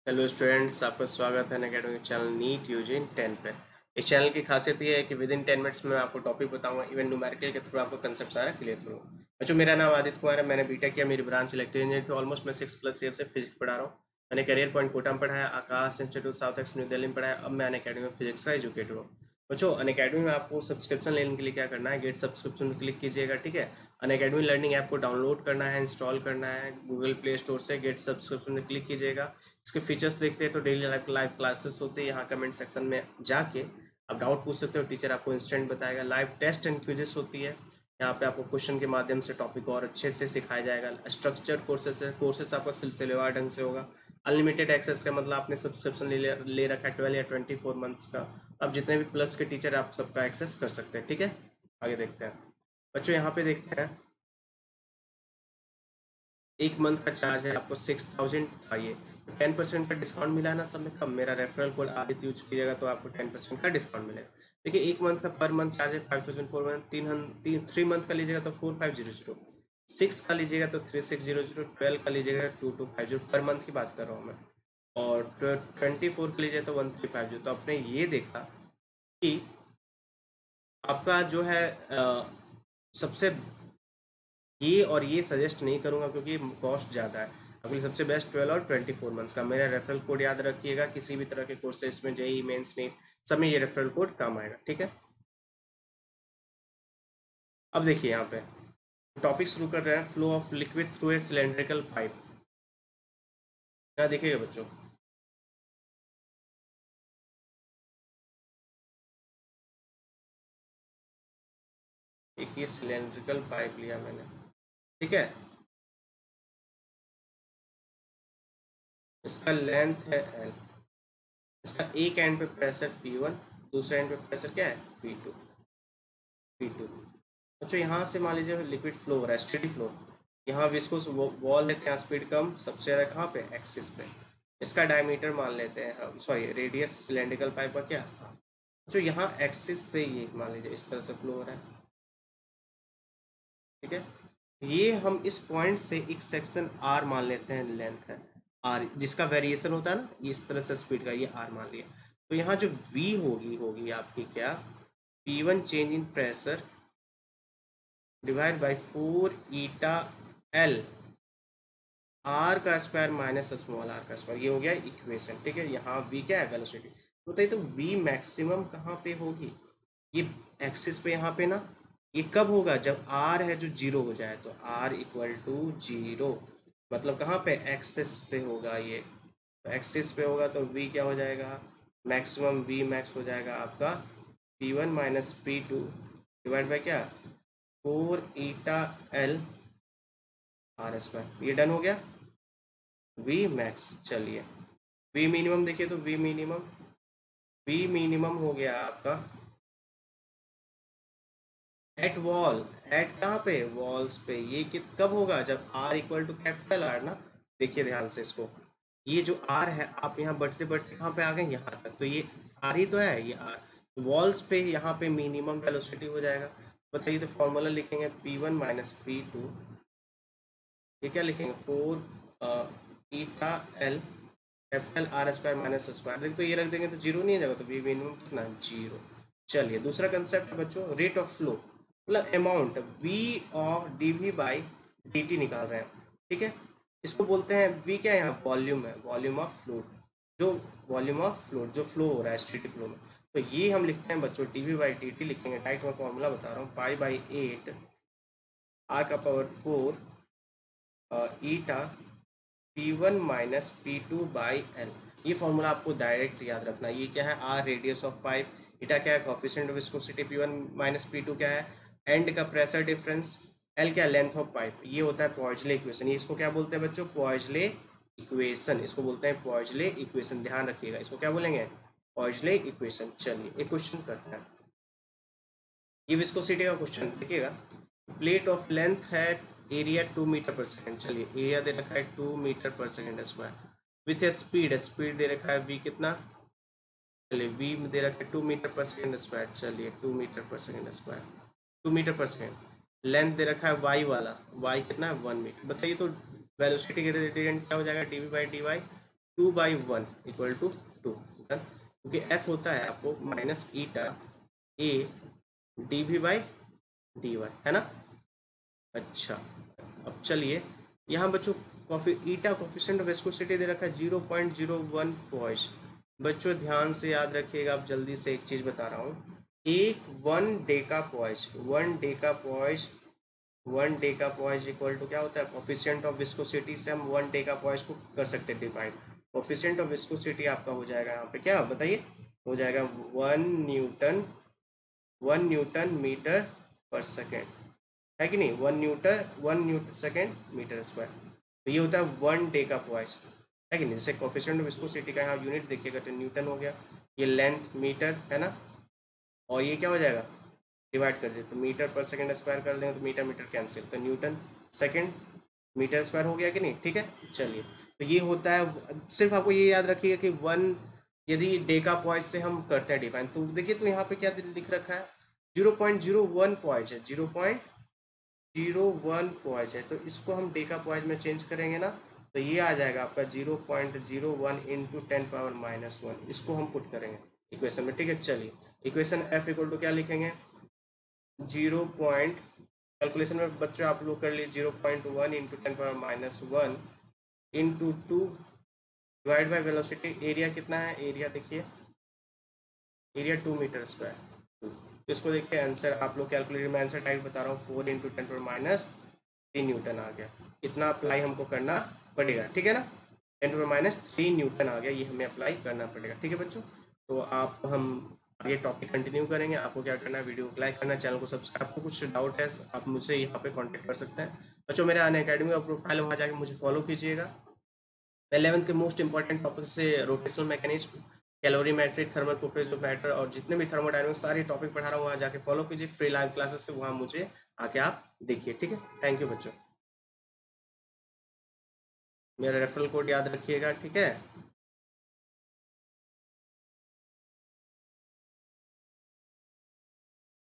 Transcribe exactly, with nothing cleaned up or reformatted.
Hello students, आपका स्वागत है Unacademy channel NEET UG in ten पे। इस चैनल की खासियत ये है कि विद इन टेन मिनट्स में आपको टॉपिक बताऊंगा, इवन न्यूमेरिकल के थ्रू आपको कंसेप्ट सारा क्लियर करूँगा। बच्चों, मेरा नाम आदित्य कुमार है। मैंने बीटेक किया, मेरी ब्रांच इलेक्ट्रिकल इंजीनियरिंग थी। ऑलमोस्ट मैं सिक्स प्लस ईयर से फिजिक्स पढ़ा रहा हूँ। मैंने करियर पॉइंट कोटा में पढ़ा है, Aakash institute south ex new Delhi में पढ़ा है। अब मैं अनअकैडमी में फिजिक्स का एजुकेटर हूँ। बच्चों, अनअकैडमी में आपको सब्सक्रिप्शन लेने के लिए क्या करना है, गेट सब्सक्रिप्शन क्लिक कीजिएगा। ठीक है, अनअकैडमी लर्निंग ऐप को डाउनलोड करना है, इंस्टॉल करना है गूगल प्ले स्टोर से। गेट सब्सक्रिप्शन में क्लिक कीजिएगा। इसके फीचर्स देखते हैं तो डेली लाइव लाइव क्लासेस होते हैं। यहाँ कमेंट सेक्शन में जाके आप डाउट पूछ सकते हो, टीचर आपको इंस्टेंट बताएगा। लाइव टेस्ट एंड क्विजेस होती है। यहाँ पे आपको क्वेश्चन के माध्यम से टॉपिक और अच्छे से सिखाया जाएगा। स्ट्रक्चर्ड कोर्सेस है, कोर्सेस आपका सिलसिलेवार ढंग से होगा। अनलिमिटेड एक्सेस का मतलब आपने सब्सक्रिप्शन ले ले रखा है ट्वेल्व या ट्वेंटी फोर मंथ्स का। अब जितने भी प्लस के टीचर आप सबका एक्सेस कर सकते हैं। ठीक है, आगे देखते हैं। बच्चों, यहाँ पे देखते हैं एक मंथ का चार्ज है आपको सिक्स थाउजेंड था। ये टेन परसेंट का डिस्काउंट मिला है ना सब में। कम मेरा रेफरल कोड आदित्य यूज कीजिएगा तो आपको टेन परसेंट का डिस्काउंट मिलेगा। देखिए, एक मंथ का पर मंथ चार्ज है फाइव थाउजेंड फोर मंथ। तीन हन- तीन थ्री मंथ का लीजिएगा तो four five zero zero. Six का लीजिएगा तो three six zero zero. Twelve का लीजिएगा two two five zero. Per month की बात कर रहा हूँ मैं। और ट्वेंटी फोर के लीजिए तो वन थ्री फाइव जीरो। तो आपने ये देखा कि आपका जो है अ, सबसे ये और ये सजेस्ट नहीं करूंगा क्योंकि कॉस्ट ज़्यादा है। अभी सबसे बेस्ट ट्वेल्व और ट्वेंटी फोर मंथ्स का। मेरा रेफरल कोड याद रखिएगा, किसी भी तरह के कोर्सेज में, जेई मेंस नीट सब में ये रेफरल कोड काम आएगा। ठीक है, अब देखिए यहाँ पे टॉपिक शुरू कर रहे हैं। Flow of liquid through a cylindrical pipe. यहाँ देखिएगा बच्चों, एक ये सिलेंड्रिकल पाइप लिया मैंने। ठीक है, इसका लेंथ है एल। इसका एक एंड पे प्रेशर पी वन, दूसरे एंड पे प्रेशर क्या है पी टू। P to. अच्छा, यहाँ से मान लीजिए लिक्विड फ्लो हो रहा है, स्टेडी फ्लो। यहाँ विस्कोस वॉल लेते हैं, स्पीड कम सबसे ज़्यादा कहाँ पे, एक्सिस पे। इसका डायमीटर मान लेते हैं हम, सॉरी रेडियस सिलेंड्रिकल पाइप का क्या। जो यहाँ एक्सिस से ये मान लीजिए इस तरह से फ्लो हो रहा है। ठीक है, ये हम इस पॉइंट से एक सेक्शन आर मान लेते हैं, लेंथ है आर, जिसका वेरिएशन होता है ना इस तरह से स्पीड का, ये आर मान लिया। तो यहाँ जो वी होगी होगी आपकी क्या, P one change in pressure divide by four eta L R का स्क्वायर माइनस स्मॉल आर का स्क्वायर। ये हो गया इक्वेशन। ठीक है, यहाँ वी क्या है, वेलोसिटी। तो बताइए तो वी मैक्सिमम कहाँ पे होगी, ये एक्सिस पे यहाँ पे ना। ये कब होगा, जब आर है जो जीरो हो जाए, तो आर इक्वल टू जीरो। मतलब कहाँ पे, एक्सिस पे होगा ये। तो एक्सिस पे होगा तो वी क्या हो जाएगा, मैक्सिमम वी मैक्स हो जाएगा आपका P one minus P two divide by क्या, four eta L R square. ये डन हो गया वी मैक्स। चलिए, वी मिनिमम देखिए तो वी मिनिमम वी मिनिमम हो गया आपका एट वॉल। एट कहाँ पे, वॉल्स पे। ये कित कब होगा, जब R equal to capital R ना। देखिए ध्यान से इसको, ये जो आर है आप यहाँ बढ़ते बढ़ते कहाँ पे आ गए, यहाँ तक। तो ये आर ही तो है, ये आर वॉल्स पे। यहाँ पे मिनिमम वेलोसिटी हो जाएगा। बताइए तो फॉर्मूला लिखेंगे P one minus P two. ये क्या लिखेंगे, four eta L capital R square minus square. देखो तो ये रख देंगे तो जीरो नहीं आ जाएगा, तो वी मिनिमम कितना, जीरो। चलिए, दूसरा कंसेप्ट है बच्चों, रेट ऑफ फ्लो, मतलब अमाउंट वी और D V by D T निकाल रहे हैं। ठीक है, इसको बोलते हैं वी क्या है, यहाँ वॉल्यूम है, वॉल्यूम ऑफ फ्लूइड। जो वॉल्यूम ऑफ फ्लूइड जो फ्लो हो रहा है स्टेटिक फ्लो में। तो ये हम लिखते हैं बच्चों D V by D T लिखेंगे। डाइट में फॉर्मूला बता रहा हूँ, पाई बाई एट आर का power four eta P one minus P two by L. ये फॉर्मूला आपको डायरेक्ट याद रखना है। ये क्या है, are radius of pipe, eta क्या है, coefficient of viscosity, P one minus P two क्या है, एंड का प्रेशर डिफरेंस, एल क्या, लेंथ ऑफ पाइप। ये होता है पॉइजले इक्वेशन। ये इसको क्या बोलते हैं बच्चों, पॉइजले इक्वेशन। इसको बोलते हैं पॉइजले इक्वेशन, ध्यान रखिएगा। इसको क्या बोलेंगे, पॉइजले इक्वेशन। चलिए एक क्वेश्चन करते हैं, ये विस्कोसिटी का क्वेश्चन देखिएगा। प्लेट ऑफ लेंथ है, area two metre per second. चलिए, एरिया दे रखा है two metre per second square. With a speed, speed दे रखा है वी कितना, चलिए वी दे रखा है two metre per second square. चलिए two metre per second square, two metre per second. Length दे रखा है वाई वाला, वाई कितना है वन मीटर। बताइए तो वेलोसिटी ग्रेडियंट क्या हो जाएगा, D V by D Y. Two by one equal to two, क्योंकि एफ होता है आपको minus eta A D V by D Y, है ना। अच्छा, अब चलिए यहाँ बच्चों coffee eta coefficient of viscosity दे रखा है zero point zero one point. बच्चों ध्यान से याद रखिएगा, आप जल्दी से एक चीज़ बता रहा हूँ, एक one deca point one deca point one deca point equal to क्या होता है, कोफिशिएंट ऑफ विस्कोसिटी से हम वन डेका पॉइंट को कर सकते हैं डिफाइन। कोफिशिएंट ऑफ विस्कोसिटी आपका हो जाएगा यहाँ पे क्या बताइए, हो जाएगा one newton one newton metre per second, है कि नहीं, one newton one newton second metre square. तो ये होता है वन डे का पॉइंट, है कि नहीं। जैसे कोफिशिएंट ऑफ विस्कोसिटी का यहाँ यूनिट देखिएगा तो न्यूटन हो गया, ये लेंथ मीटर है ना, और ये क्या हो जाएगा डिवाइड कर दे तो मीटर पर सेकेंड स्क्वायर कर देंगे तो मीटर मीटर कैंसिल, तो न्यूटन सेकेंड मीटर स्क्वायर हो गया कि नहीं, ठीक है। चलिए तो ये होता है, सिर्फ आपको ये याद रखिएगा कि वन यदि डेका पॉइंट से हम करते हैं डिफाइन, तो देखिए तो यहाँ पे क्या लिख रखा है, zero point zero one point है, zero point zero one point है, तो इसको हम डेका पॉइंट में चेंज करेंगे ना, तो ये आ जाएगा आपका zero point zero one into ten power minus one, इसको हम पुट करेंगे इक्वेशन में, ठीक है। चलिए इक्वेशन एफ इक्वल टू क्या लिखेंगे, जीरो पॉइंट कैलकुलेशन में बच्चों आप लोग कर लीजिए, zero point one into ten power minus one into two divide by velocity, area कितना है, एरिया देखिए, एरिया टू मीटर स्क्वायर, तो इसको देखिए आंसर आप लोग कैलकुलेटर में आंसर टाइप बता रहा हूँ, four into ten power minus three newton आ गया। इतना अप्लाई हमको करना पड़ेगा, ठीक है ना, ten power minus three newton आ गया, ये हमें अप्लाई करना पड़ेगा, ठीक है बच्चों। तो आप हम आगे टॉपिक कंटिन्यू करेंगे, आपको क्या करना है, वीडियो को लाइक करना, चैनल को सब्सक्राइब, आपको कुछ डाउट है आप मुझसे यहाँ पे कॉन्टेक्ट कर सकते हैं बच्चों। मेरे अन अकेडमी का प्रोफाइल वहाँ जाके मुझे फॉलो कीजिएगा। इलेवंथ के मोस्ट इंपॉर्टेंट टॉपिक से rotational mechanism, calorimetry, thermal properties of matter और जितने भी थर्मोडायनामिक्स सारे टॉपिक पढ़ा रहा हूँ, वहाँ जाके फॉलो कीजिए, फ्री लाइव क्लासेस से वहाँ मुझे आके आप देखिए, ठीक है। थैंक यू बच्चों, मेरा रेफरल कोड याद रखिएगा, ठीक है।